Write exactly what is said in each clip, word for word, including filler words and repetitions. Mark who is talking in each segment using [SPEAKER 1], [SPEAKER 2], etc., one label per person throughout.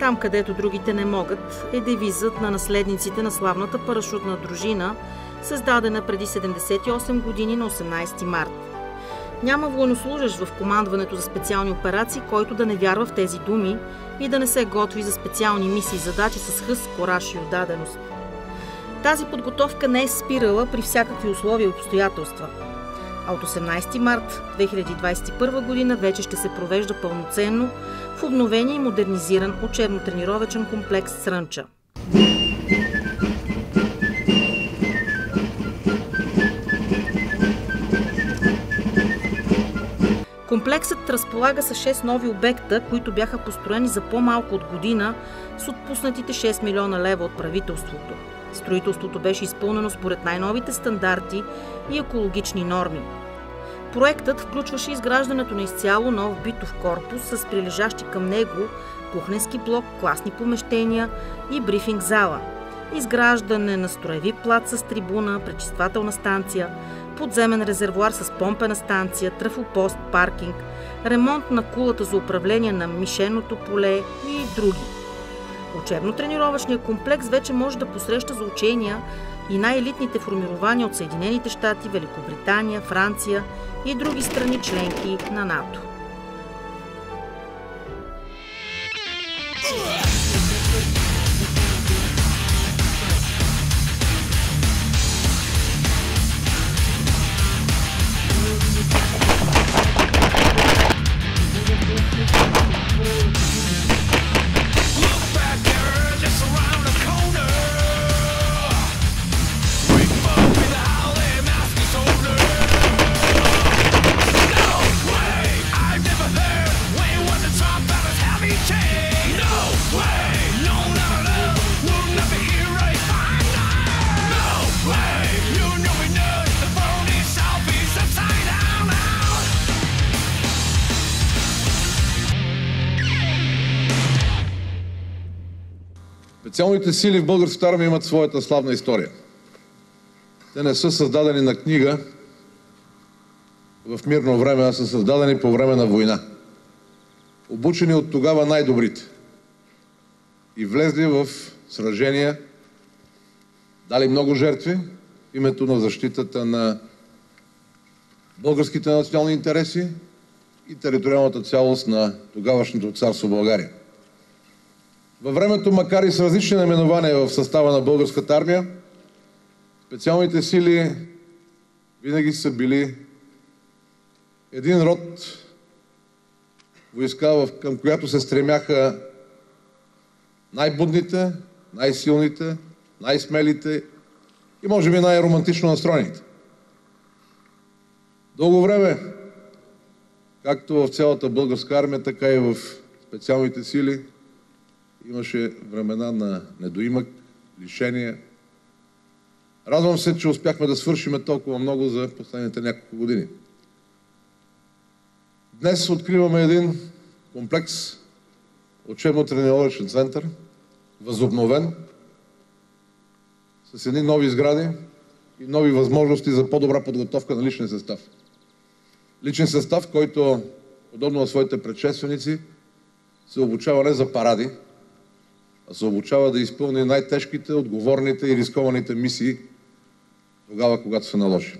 [SPEAKER 1] там, където другите не могат, е девизът на наследниците на славната парашутна дружина, създадена преди седемдесет и осем години на осемнадесети март. Няма военнослужащ в командването за специални операции, който да не вярва в тези думи и да не се готви за специални мисии и задачи с хъс, кораж и отдаденост. Тази подготовка не е спирала при всякакви условия и обстоятелства. А от осемнадесети март две хиляди двадесет и първа година вече ще се провежда пълноценно в обновен и модернизиран учебно-тренировъчен комплекс Срънча. Комплексът разполага с шест нови обекта, които бяха построени за по-малко от година с отпуснатите шест милиона лева от правителството. Строителството беше изпълнено според най-новите стандарти и екологични норми. Проектът включваше изграждането на изцяло нов битов корпус с прилежащи към него кухненски блок, класни помещения и брифинг зала, изграждане на строеви плац с трибуна, пречиствателна станция, подземен резервоар с помпена станция, трафопост, паркинг, ремонт на кулата за управление на мишеното поле и други. Учебно-тренировъчният комплекс вече може да посреща за учения и най-елитните формирования от Съединените щати, Великобритания, Франция и други страни членки на НАТО.
[SPEAKER 2] Специалните сили в българската армия имат своята славна история. Те не са създадени на книга в мирно време, а са създадени по време на война. Обучени от тогава най-добрите. И влезли в сражения, дали много жертви в името на защитата на българските национални интереси и териториалната цялост на тогавашното царство България. Във времето, макар и с различни наименования в състава на българската армия, специалните сили винаги са били един род войска, към която се стремяха най-будните, най-силните, най-смелите и може би най-романтично настроените. Дълго време, както в цялата българска армия, така и в специалните сили, имаше времена на недоимък, лишения. Радвам се, че успяхме да свършим толкова много за последните няколко години. Днес откриваме един комплекс, учебно-тренировъчен център, възобновен, с едни нови сгради и нови възможности за по-добра подготовка на личен състав. Личен състав, който, подобно на своите предшественици, се обучава не за паради, а се обучава да изпълни най-тежките, отговорните и рискованите мисии тогава, когато се наложи.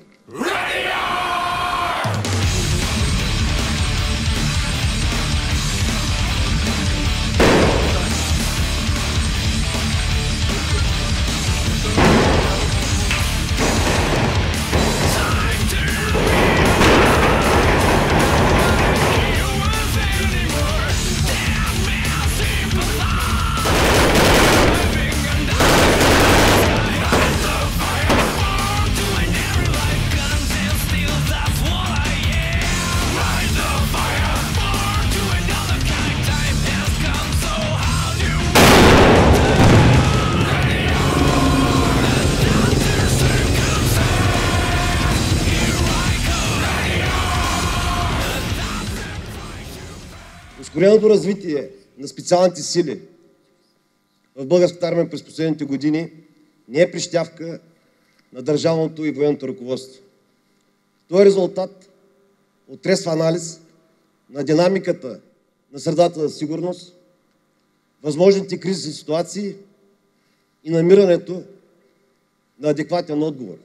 [SPEAKER 3] Ускореното развитие на специалните сили в българската армия през последните години не е прищявка на държавното и военното ръководство. Това е резултат от трезв анализ на динамиката на средата за сигурност, възможните кризисни ситуации и намирането на адекватен отговор.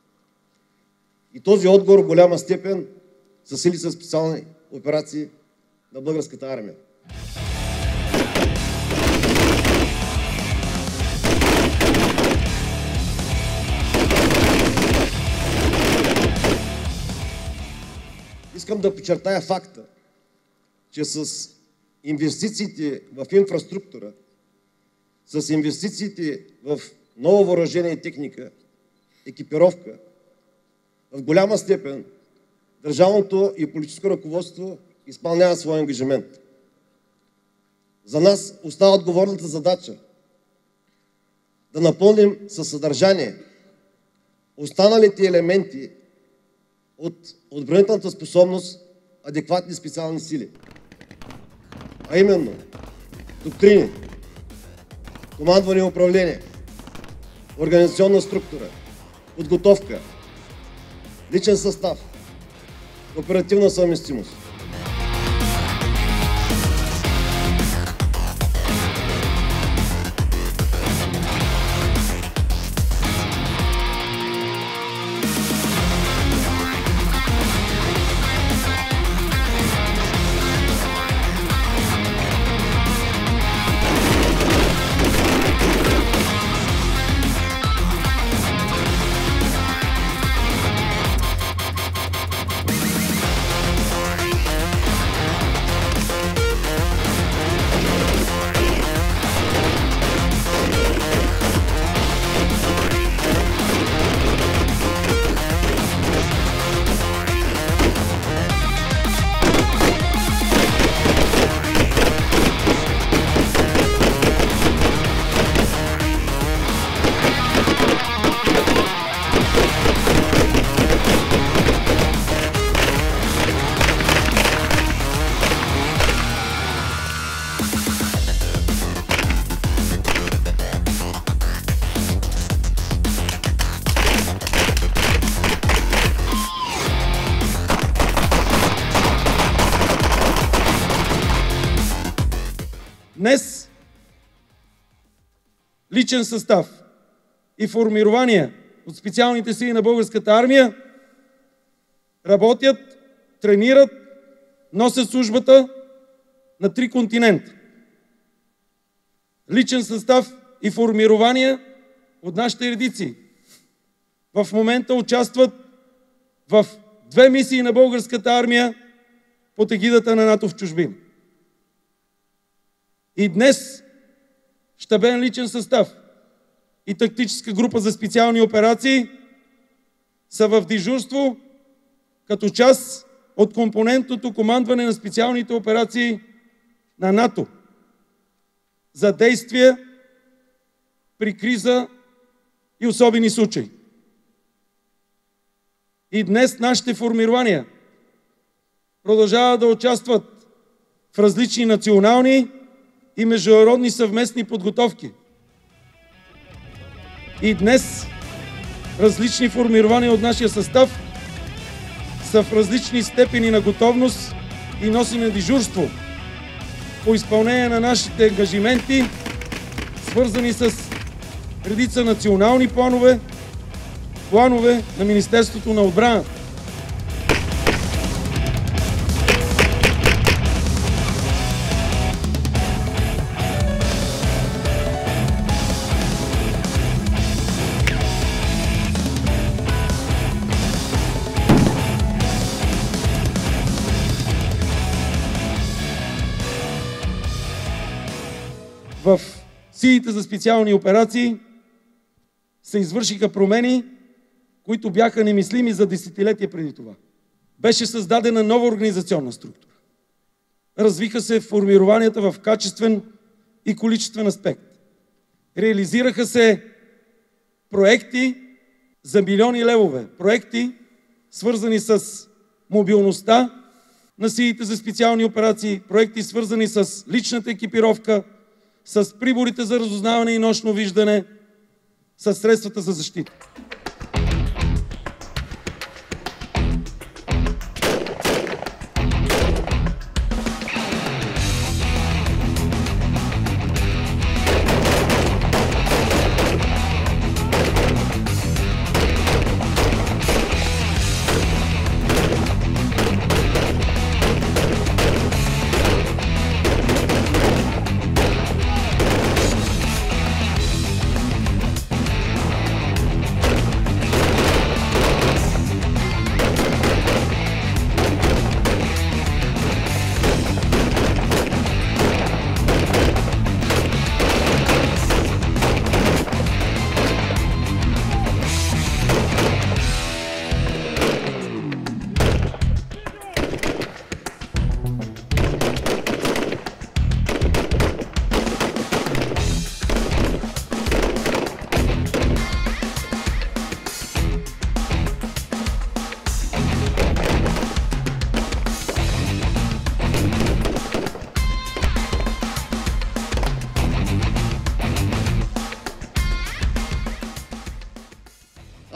[SPEAKER 3] И този отговор в голяма степен са сили за специални операции на Българската армия. Искам да подчертая факта, че с инвестициите в инфраструктура, с инвестициите в ново въоръжение и техника, екипировка, в голяма степен държавното и политическо ръководство изпълнява своя ангажимент. За нас остава отговорната задача да напълним със съдържание останалите елементи от отбранителната способност адекватни специални сили. А именно доктрини, командване и управление, организационна структура, подготовка, личен състав, оперативна съвместимост.
[SPEAKER 4] Днес личен състав и формирования от специалните сили на Българската армия работят, тренират, носят службата на три континента. Личен състав и формирования от нашите редици в момента участват в две мисии на Българската армия под егидата на НАТО в чужбина. И днес щабен личен състав и тактическа група за специални операции са в дежурство като част от компонентното командване на специалните операции на НАТО за действия при криза и особени случаи. И днес нашите формирования продължават да участват в различни национални и международни съвместни подготовки. И днес различни формирования от нашия състав са в различни степени на готовност и носене дежурство по изпълнение на нашите ангажименти, свързани с редица национални планове, планове на Министерството на отбраната. В силите за специални операции се извършиха промени, които бяха немислими за десетилетия преди това. Беше създадена нова организационна структура. Развиха се формированията в качествен и количествен аспект. Реализираха се проекти за милиони левове. Проекти, свързани с мобилността на силите за специални операции, проекти, свързани с личната екипировка, с приборите за разузнаване и нощно виждане, с средствата за защита.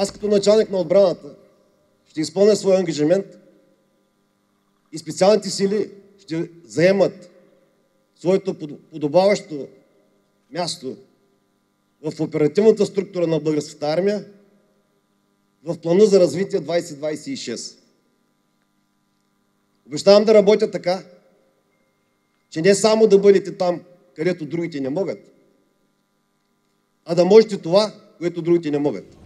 [SPEAKER 3] Аз като началник на отбраната ще изпълня своя ангажимент и специалните сили ще заемат своето подобаващо място в оперативната структура на Българската армия в плана за развитие двайсет двайсет и шест. Обещавам да работя така, че не само да бъдете там, където другите не могат, а да можете това, което другите не могат.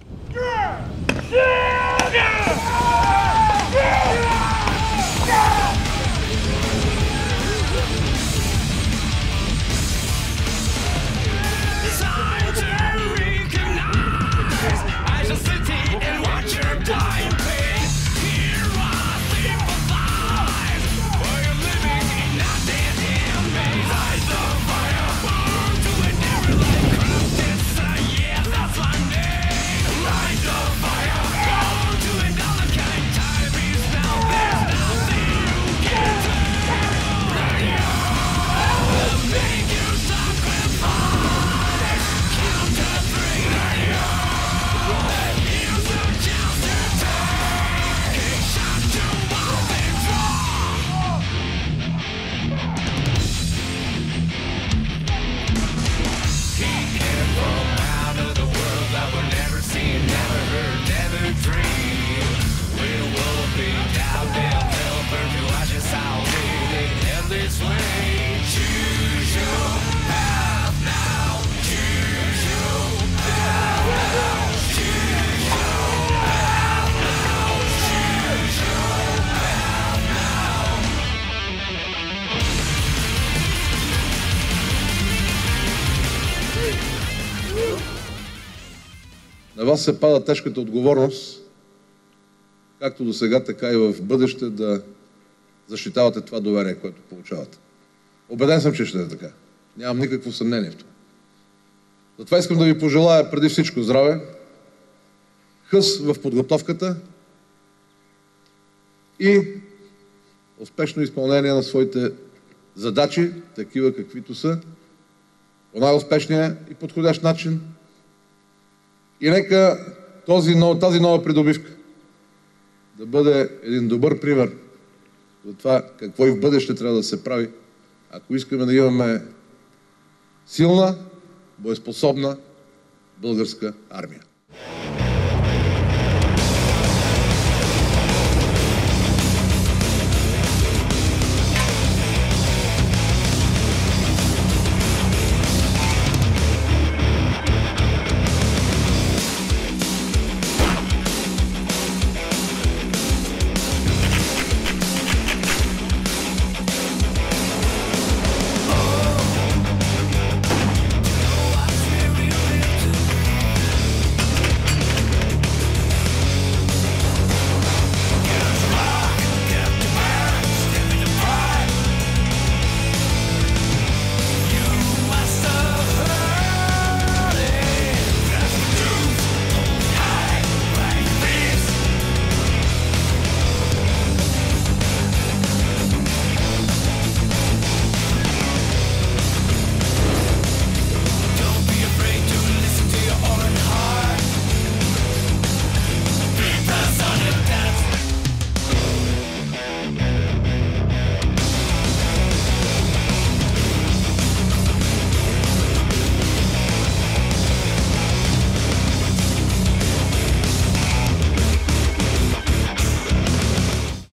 [SPEAKER 2] На вас се пада тежката отговорност, както до сега, така и в бъдеще, да защитавате това доверие, което получавате. Убеден съм, че ще е така. Нямам никакво съмнение в това. Затова искам да ви пожелая преди всичко здраве, хъс в подготовката и успешно изпълнение на своите задачи, такива каквито са, по най-успешния и подходящ начин. И нека този, тази нова придобивка да бъде един добър пример за това какво и в бъдеще трябва да се прави, ако искаме да имаме силна, боеспособна българска армия.